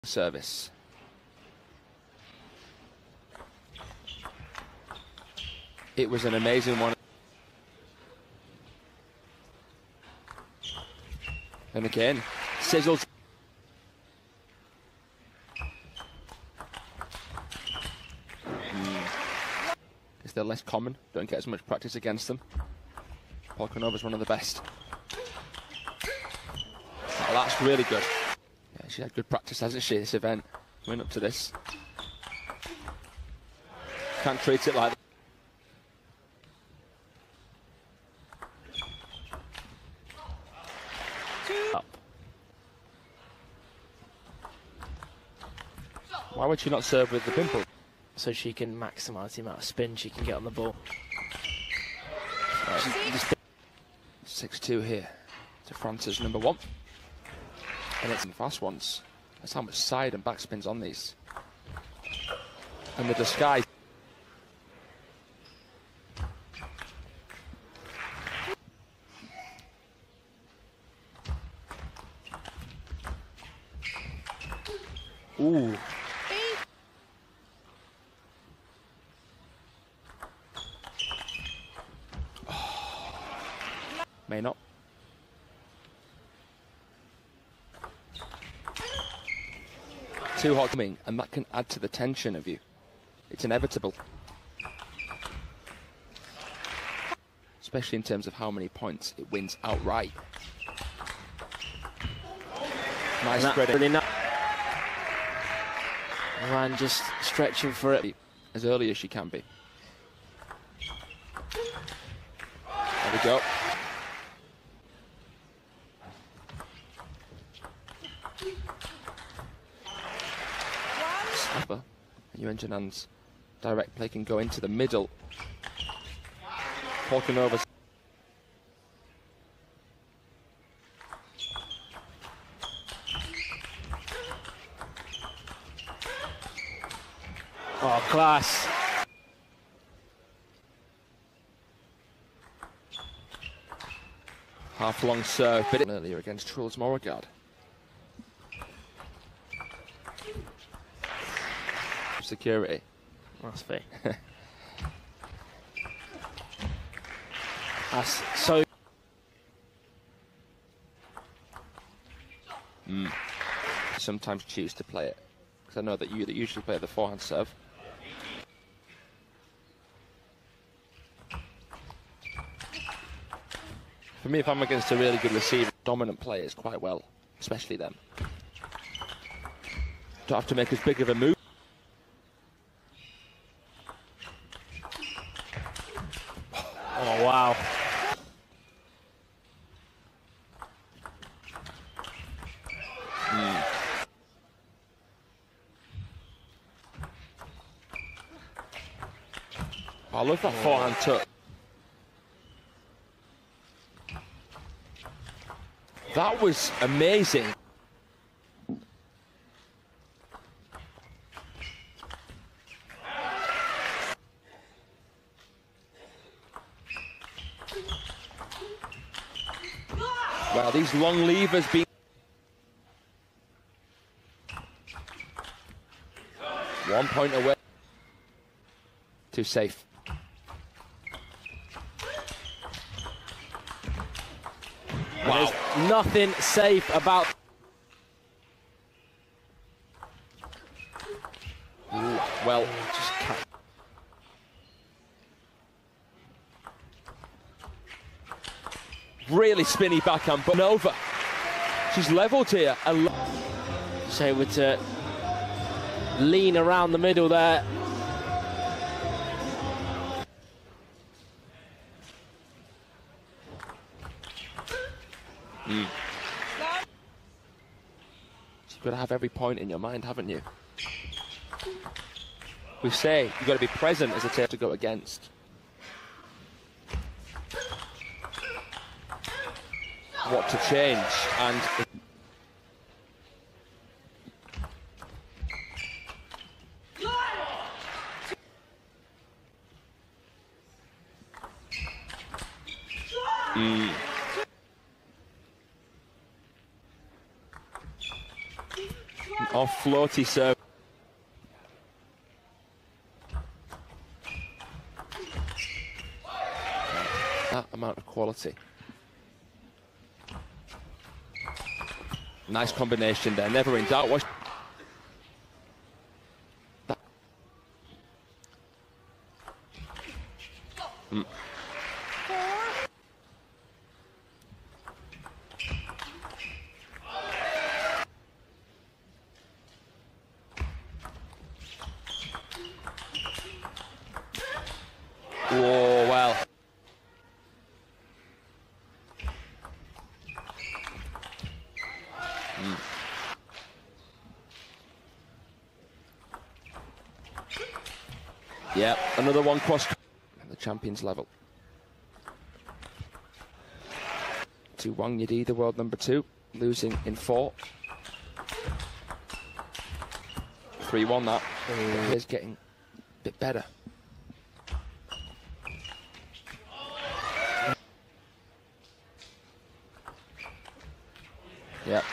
Service. It was an amazing one. And again, sizzles. They're less common, don't get as much practice against them. Polkanova's one of the best. Oh, that's really good. Yeah, she had good practice, hasn't she, this event? Going up to this. Can't treat it like that. Up. Why would she not serve with the pimple? So she can maximise the amount of spin she can get on the ball. 6-2 here to France's number one. And it's in fast ones. That's how much side and backspins on these. And the disguise. Ooh. May not. Too hot coming, and that can add to the tension of you. It's inevitable. Especially in terms of how many points it wins outright. Nice spreading. Really Iran just stretching for it. As early as she can be. There we go. Snapper. And Yuan Jianan's direct play can go into the middle. Polkanova. Oh, class. Half-long serve, but earlier against Truls Moregard. Security. Must be. That's so. Sometimes choose to play it, because I know that you usually play the forehand serve. For me, if I'm against a really good receiver, dominant players quite well, especially them. Don't have to make as big of a move. Oh, wow. I love that forehand touch. That was amazing. Wow, these long levers being 1 point away. Too safe. Wow. There's nothing safe about. Ooh, well, just can't. Really spinny backhand, but over. She's levelled here. Just able to lean around the middle there. You've got to have every point in your mind, haven't you? We say you've got to be present as a team to go against. What to change, and Oh, floaty serve. That amount of quality. Nice combination there. Never in doubt. Watch. Whoa, well. Yep, another one cross at the champions level. To Wang Yidi, the world number 2, losing in 4. 3-1 that. He's getting a bit better. Yep.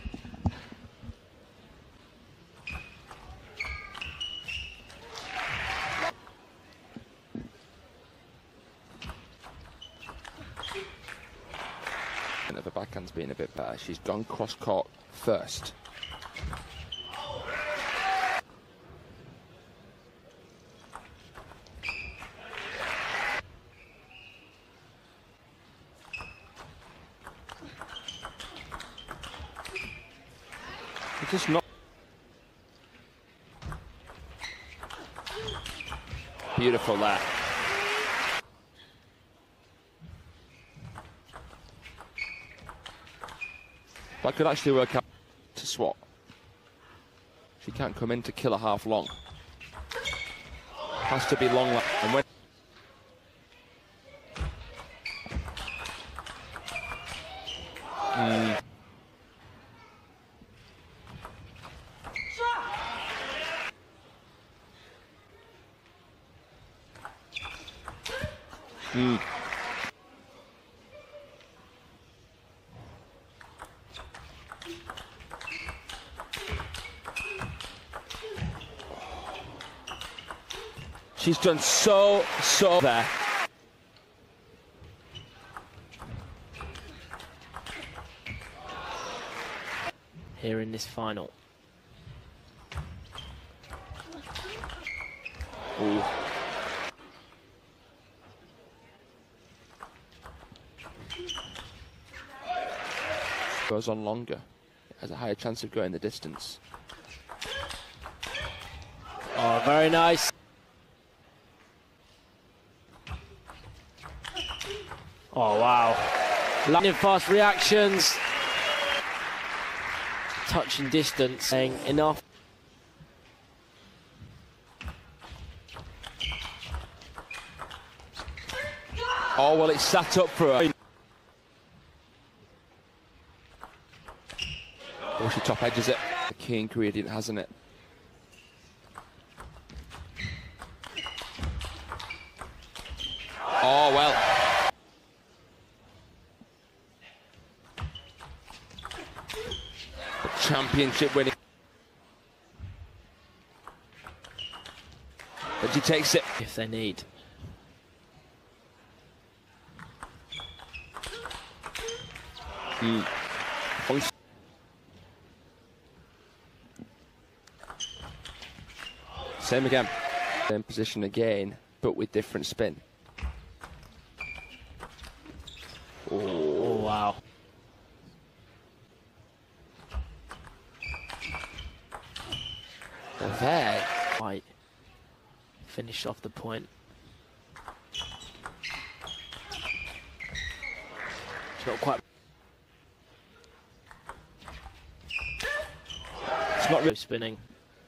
And the backhand's been a bit better. She's gone cross court first. It's just not beautiful there. That could actually work out to swap. She can't come in to kill a half long. Has to be long. And when she's done so there. Here in this final. Ooh. Goes on longer, has a higher chance of going the distance. Oh, very nice. Oh, wow. Lightning fast reactions. Touching distance, saying enough. Oh, well, it's sat up for her. Oh, she top edges it. The key ingredient, hasn't it? Oh, well. The championship winning. But she takes it. If they need. Same again. Same position again, but with different spin. Oh, wow. There. Right. Finished off the point. It's not quite. It's not really spinning.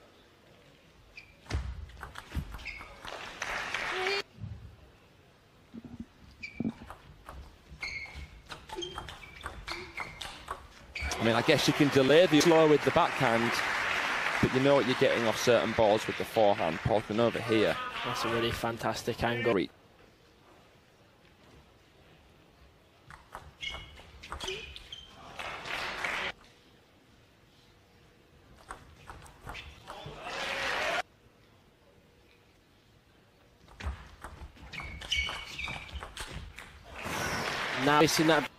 I mean, I guess you can delay the slow with the backhand, but you know what you're getting off certain balls with the forehand. Polkhanova here. That's a really fantastic angle. Now missing that.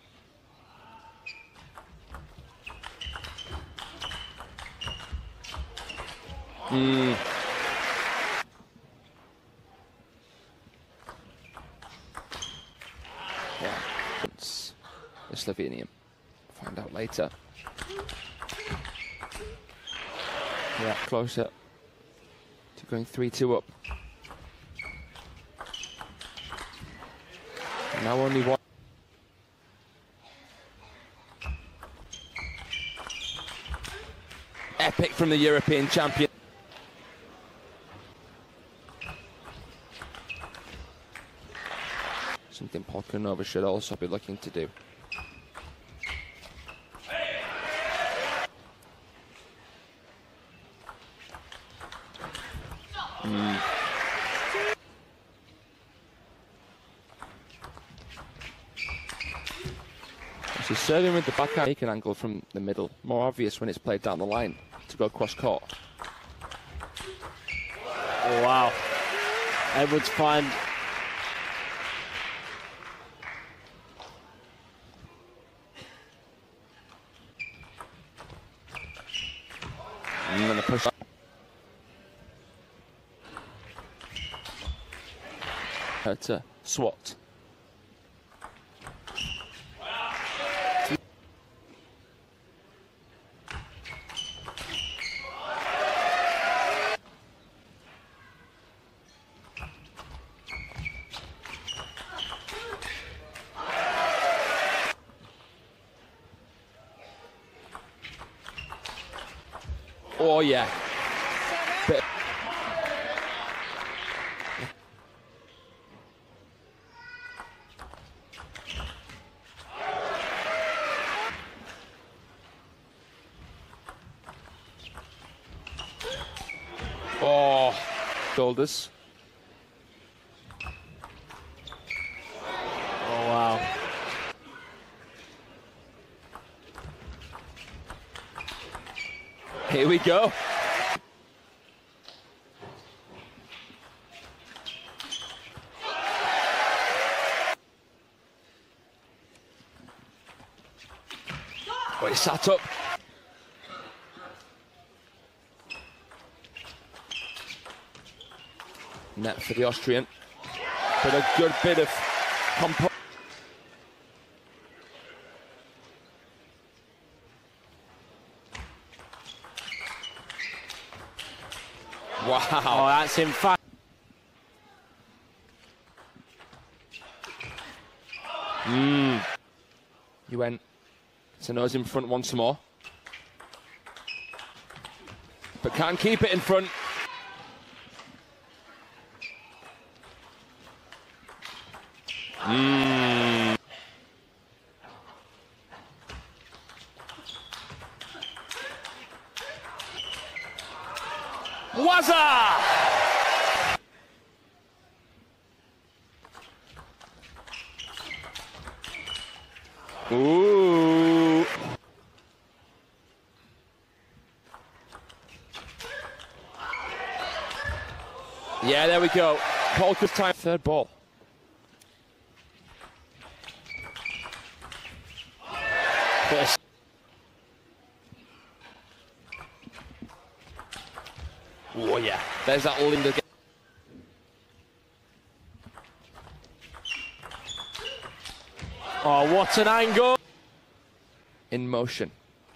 Yeah. It's Slovenian. Find out later. Yeah, closer to going 3-2 up. Now only one. Epic from the European champion. Something Polkanova should also be looking to do. She's serving with the backhand taken angle from the middle. More obvious when it's played down the line to go cross court. Oh, wow. Edwards find. And then a push. Her to swat. Oh yeah. Bit. Oh, shoulders. Oh wow. Here we go. Oh, he sat up. Net for the Austrian. But a good bit of compo. Wow. Oh, that's in fact. You went to nose in front once more. But can't keep it in front. Waza! Ooh. Yeah, there we go. Polka's time. Third ball. Yes. Oh yeah, there's that Linda. Oh, what an angle! In motion.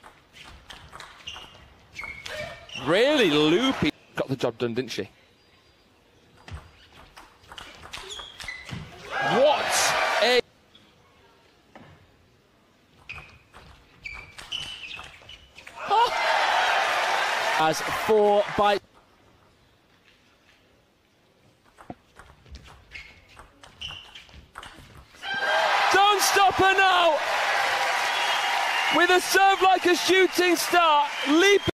Really loopy. Got the job done, didn't she? What a... Oh. As 4 by... Don't stop her now! With a serve like a shooting star, leap.